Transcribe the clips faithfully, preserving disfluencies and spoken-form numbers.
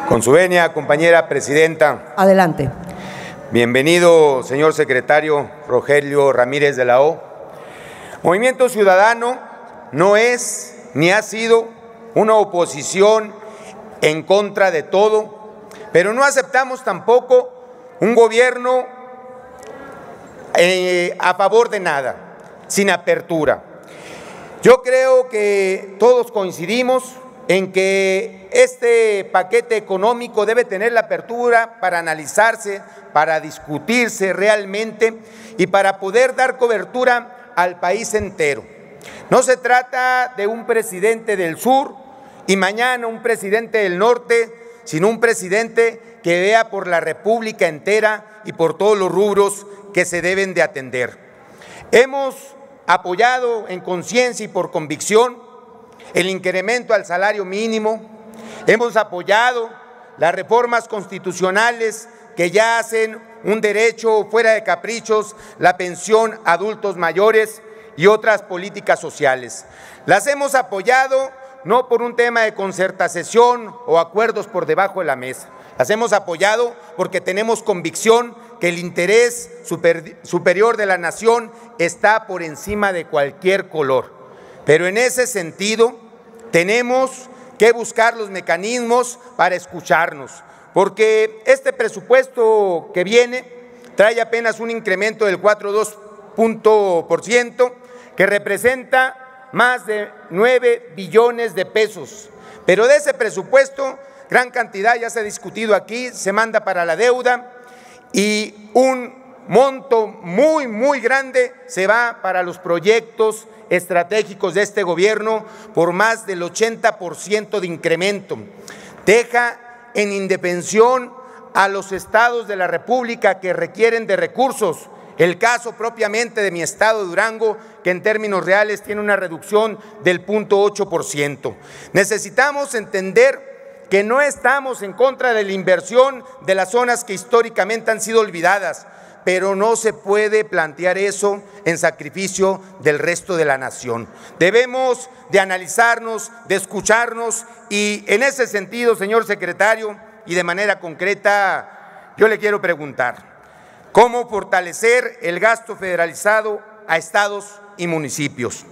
Con su venia, compañera presidenta. Adelante. Bienvenido, señor secretario Rogelio Ramírez de la O. Movimiento Ciudadano no es ni ha sido una oposición en contra de todo, pero no aceptamos tampoco un gobierno eh, a favor de nada, sin apertura. Yo creo que todos coincidimos en que este paquete económico debe tener la apertura para analizarse, para discutirse realmente y para poder dar cobertura al país entero. No se trata de un presidente del sur y mañana un presidente del norte, sino un presidente que vea por la República entera y por todos los rubros que se deben de atender. Hemos apoyado en conciencia y por convicción el incremento al salario mínimo, hemos apoyado las reformas constitucionales que ya hacen un derecho fuera de caprichos, la pensión a adultos mayores y otras políticas sociales. Las hemos apoyado no por un tema de concertación o acuerdos por debajo de la mesa, las hemos apoyado porque tenemos convicción que el interés super, superior de la nación está por encima de cualquier color. Pero en ese sentido tenemos que buscar los mecanismos para escucharnos, porque este presupuesto que viene trae apenas un incremento del cuatro coma dos punto por ciento, que representa más de nueve billones de pesos. Pero de ese presupuesto, gran cantidad, ya se ha discutido aquí, se manda para la deuda y un monto muy, muy grande se va para los proyectos estratégicos de este gobierno por más del ochenta por ciento de incremento. Deja en indefensión a los estados de la República que requieren de recursos. El caso propiamente de mi estado de Durango, que en términos reales tiene una reducción del cero punto ocho por ciento. Necesitamos entender que no estamos en contra de la inversión de las zonas que históricamente han sido olvidadas, pero no se puede plantear eso en sacrificio del resto de la nación. Debemos de analizarnos, de escucharnos y en ese sentido, señor secretario, y de manera concreta, yo le quiero preguntar, ¿cómo fortalecer el gasto federalizado a estados y municipios?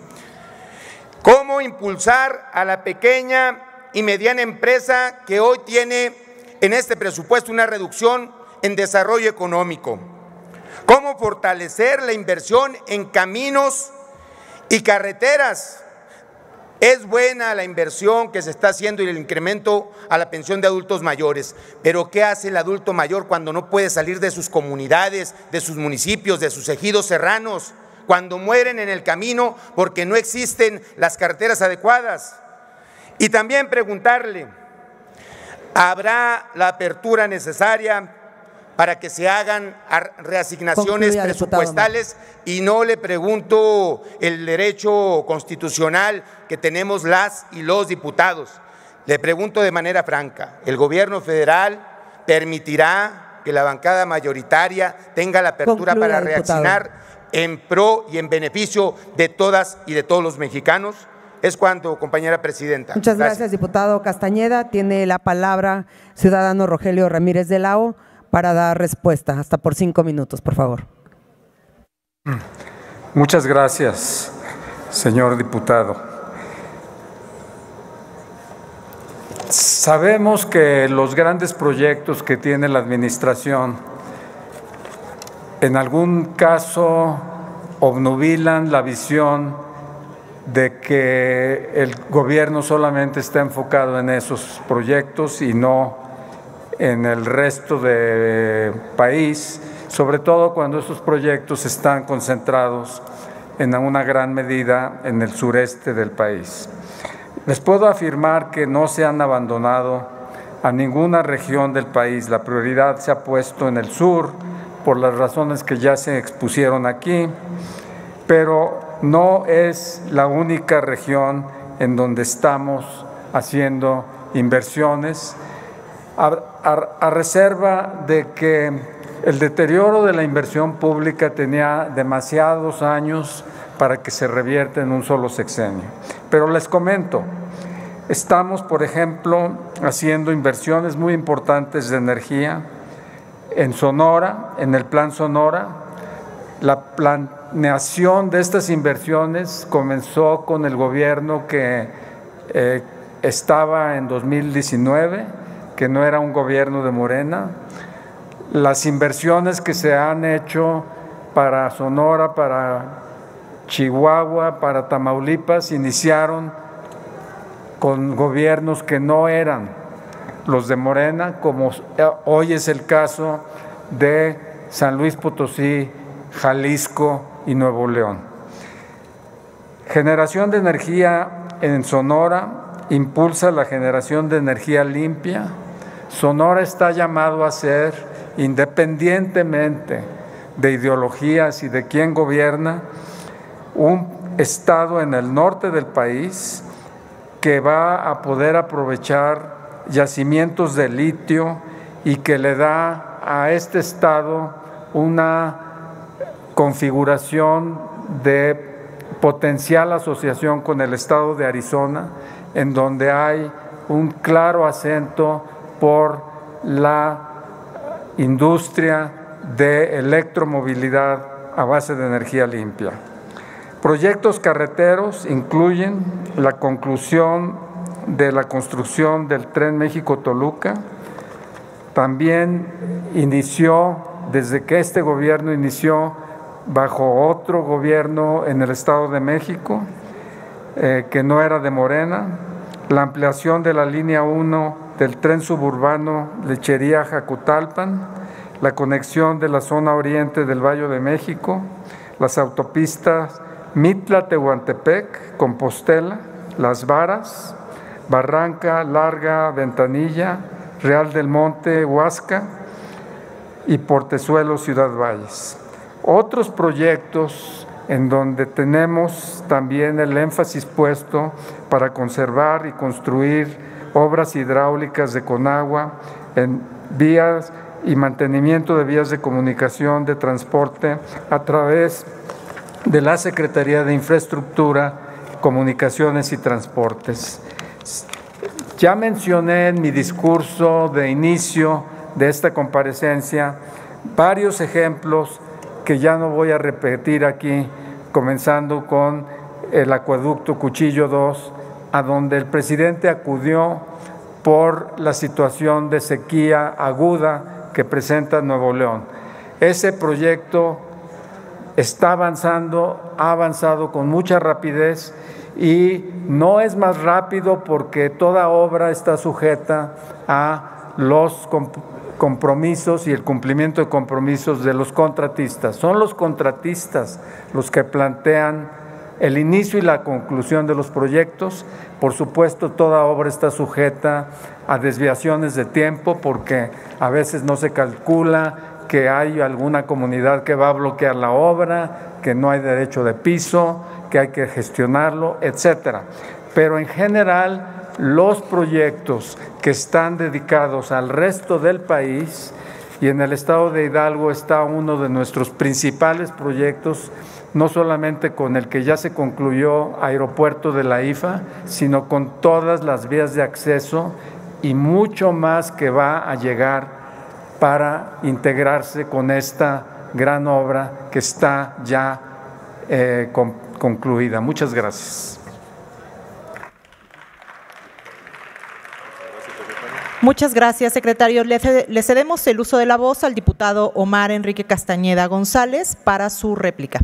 ¿Cómo impulsar a la pequeña y mediana empresa que hoy tiene en este presupuesto una reducción en desarrollo económico? ¿Cómo fortalecer la inversión en caminos y carreteras? Es buena la inversión que se está haciendo y el incremento a la pensión de adultos mayores, pero ¿qué hace el adulto mayor cuando no puede salir de sus comunidades, de sus municipios, de sus ejidos serranos? Cuando mueren en el camino porque no existen las carreteras adecuadas. Y también preguntarle, ¿habrá la apertura necesaria para que se hagan reasignaciones Concluya, presupuestales? Diputado. Y no le pregunto el derecho constitucional que tenemos las y los diputados. Le pregunto de manera franca, ¿el gobierno federal permitirá que la bancada mayoritaria tenga la apertura Concluya, para reaccionar diputado. en pro y en beneficio de todas y de todos los mexicanos? Es cuanto, compañera presidenta. Muchas gracias, gracias diputado Castañeda. Tiene la palabra ciudadano Rogelio Ramírez de la O para dar respuesta, hasta por cinco minutos, por favor. Muchas gracias, señor diputado. Sabemos que los grandes proyectos que tiene la administración en algún caso obnubilan la visión de que el gobierno solamente está enfocado en esos proyectos y no en el resto del país, sobre todo cuando esos proyectos están concentrados en una gran medida en el sureste del país. Les puedo afirmar que no se han abandonado a ninguna región del país. La prioridad se ha puesto en el sur por las razones que ya se expusieron aquí, pero no es la única región en donde estamos haciendo inversiones, a, a, a reserva de que el deterioro de la inversión pública tenía demasiados años para que se revierta en un solo sexenio. Pero les comento, Estamos, por ejemplo, haciendo inversiones muy importantes de energía en Sonora, en el Plan Sonora. La planeación de estas inversiones comenzó con el gobierno que eh, estaba en dos mil diecinueve, que no era un gobierno de Morena. Las inversiones que se han hecho para Sonora, para Chihuahua, para Tamaulipas, iniciaron con gobiernos que no eran los de Morena, como hoy es el caso de San Luis Potosí, Jalisco y Nuevo León. Generación de energía en Sonora impulsa la generación de energía limpia. Sonora está llamado a ser, independientemente de ideologías y de quién gobierna, un estado en el norte del país que va a poder aprovechar yacimientos de litio y que le da a este estado una configuración de potencial asociación con el estado de Arizona, en donde hay un claro acento por la industria de electromovilidad a base de energía limpia. Proyectos carreteros incluyen la conclusión de la construcción del Tren México-Toluca. También inició, desde que este gobierno inició, bajo otro gobierno en el Estado de México, eh, que no era de Morena, la ampliación de la línea uno del tren suburbano Lechería-Jacutalpan, la conexión de la zona oriente del Valle de México, las autopistas Mitla-Tehuantepec, Compostela, Las Varas, Barranca, Larga, Ventanilla, Real del Monte, Huasca y Portezuelo, Ciudad Valles. Otros proyectos en donde tenemos también el énfasis puesto para conservar y construir obras hidráulicas de Conagua en vías y mantenimiento de vías de comunicación, de transporte a través de la Secretaría de Infraestructura, Comunicaciones y Transportes. Ya mencioné en mi discurso de inicio de esta comparecencia varios ejemplos que ya no voy a repetir aquí, comenzando con el acueducto Cuchillo dos, a donde el presidente acudió por la situación de sequía aguda que presenta Nuevo León. Ese proyecto está avanzando, ha avanzado con mucha rapidez y no es más rápido porque toda obra está sujeta a los compromisos y el cumplimiento de compromisos de los contratistas. Son los contratistas los que plantean el inicio y la conclusión de los proyectos. Por supuesto, toda obra está sujeta a desviaciones de tiempo porque a veces no se calcula que hay alguna comunidad que va a bloquear la obra, que no hay derecho de piso, que hay que gestionarlo, etcétera. Pero en general, los proyectos que están dedicados al resto del país, y en el estado de Hidalgo está uno de nuestros principales proyectos, no solamente con el que ya se concluyó Aeropuerto de la I F A, sino con todas las vías de acceso y mucho más que va a llegar para integrarse con esta gran obra que está ya eh, con, concluida. Muchas gracias. Muchas gracias, secretario. Le cedemos el uso de la voz al diputado Omar Enrique Castañeda González para su réplica.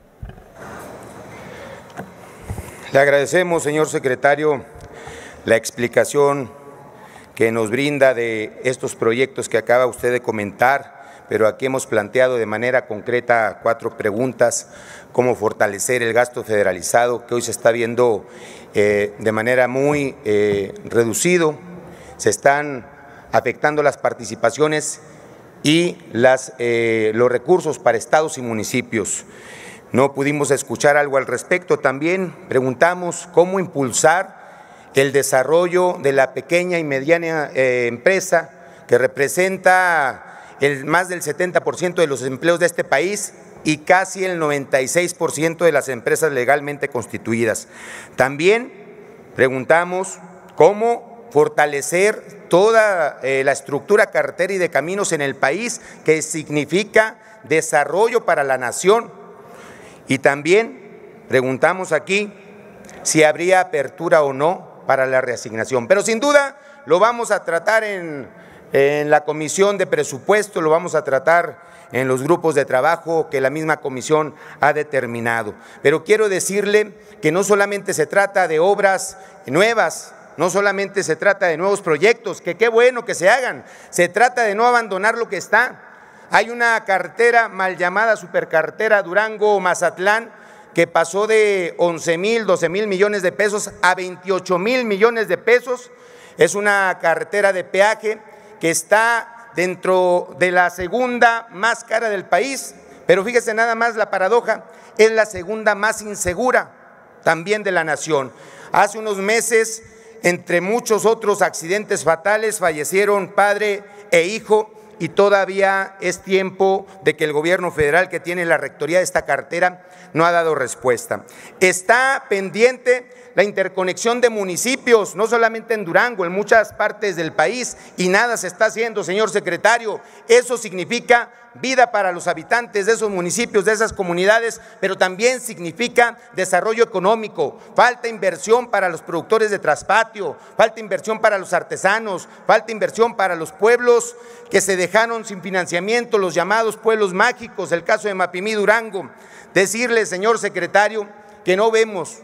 Le agradecemos, señor secretario, la explicación que nos brinda de estos proyectos que acaba usted de comentar, pero aquí hemos planteado de manera concreta cuatro preguntas: cómo fortalecer el gasto federalizado, que hoy se está viendo eh, de manera muy eh, reducido, se están afectando las participaciones y las, eh, los recursos para estados y municipios. No pudimos escuchar algo al respecto. También preguntamos cómo impulsar el desarrollo de la pequeña y mediana eh, empresa, que representa el más del setenta por ciento de los empleos de este país y casi el noventa y seis por ciento de las empresas legalmente constituidas. También preguntamos cómo fortalecer toda eh, la estructura carretera y de caminos en el país, que significa desarrollo para la nación. Y también preguntamos aquí si habría apertura o no para la reasignación. Pero sin duda lo vamos a tratar en, en la Comisión de Presupuesto, lo vamos a tratar en los grupos de trabajo que la misma comisión ha determinado. Pero quiero decirle que no solamente se trata de obras nuevas, no solamente se trata de nuevos proyectos, que qué bueno que se hagan, se trata de no abandonar lo que está. Hay una carretera mal llamada supercarretera Durango-Mazatlán que pasó de once mil, doce mil millones de pesos a veintiocho mil millones de pesos. Es una carretera de peaje que está dentro de la segunda más cara del país, pero fíjese nada más la paradoja, es la segunda más insegura también de la nación. Hace unos meses, entre muchos otros accidentes fatales, fallecieron padre e hijo, y todavía es tiempo de que el gobierno federal, que tiene la rectoría de esta carretera, no ha dado respuesta. Está pendiente la interconexión de municipios, no solamente en Durango, en muchas partes del país, y nada se está haciendo, señor secretario. Eso significa vida para los habitantes de esos municipios, de esas comunidades, pero también significa desarrollo económico. Falta inversión para los productores de traspatio, falta inversión para los artesanos, falta inversión para los pueblos que se dejaron sin financiamiento, los llamados pueblos mágicos, el caso de Mapimí, Durango. Decirle, señor secretario, que no vemos,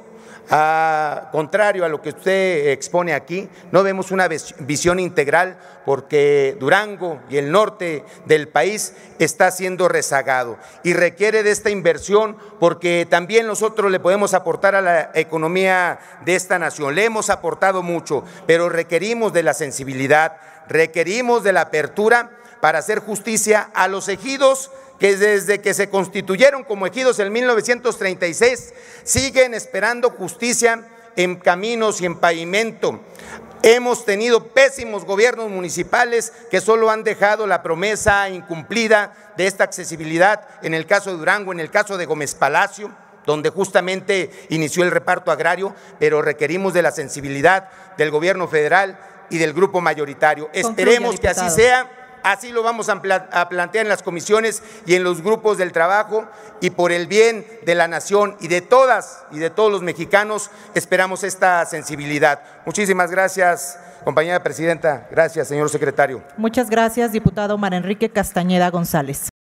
a, contrario a lo que usted expone aquí, no vemos una visión integral, porque Durango y el norte del país está siendo rezagado y requiere de esta inversión, porque también nosotros le podemos aportar a la economía de esta nación. Le hemos aportado mucho, pero requerimos de la sensibilidad, requerimos de la apertura para hacer justicia a los ejidos que desde que se constituyeron como ejidos en mil novecientos treinta y seis siguen esperando justicia en caminos y en pavimento. Hemos tenido pésimos gobiernos municipales que solo han dejado la promesa incumplida de esta accesibilidad, en el caso de Durango, en el caso de Gómez Palacio, donde justamente inició el reparto agrario, pero requerimos de la sensibilidad del gobierno federal y del grupo mayoritario. Esperemos que así sea. Así lo vamos a plantear en las comisiones y en los grupos del trabajo, y por el bien de la nación y de todas y de todos los mexicanos esperamos esta sensibilidad. Muchísimas gracias, compañera presidenta. Gracias, señor secretario. Muchas gracias, diputado Omar Enrique Castañeda González.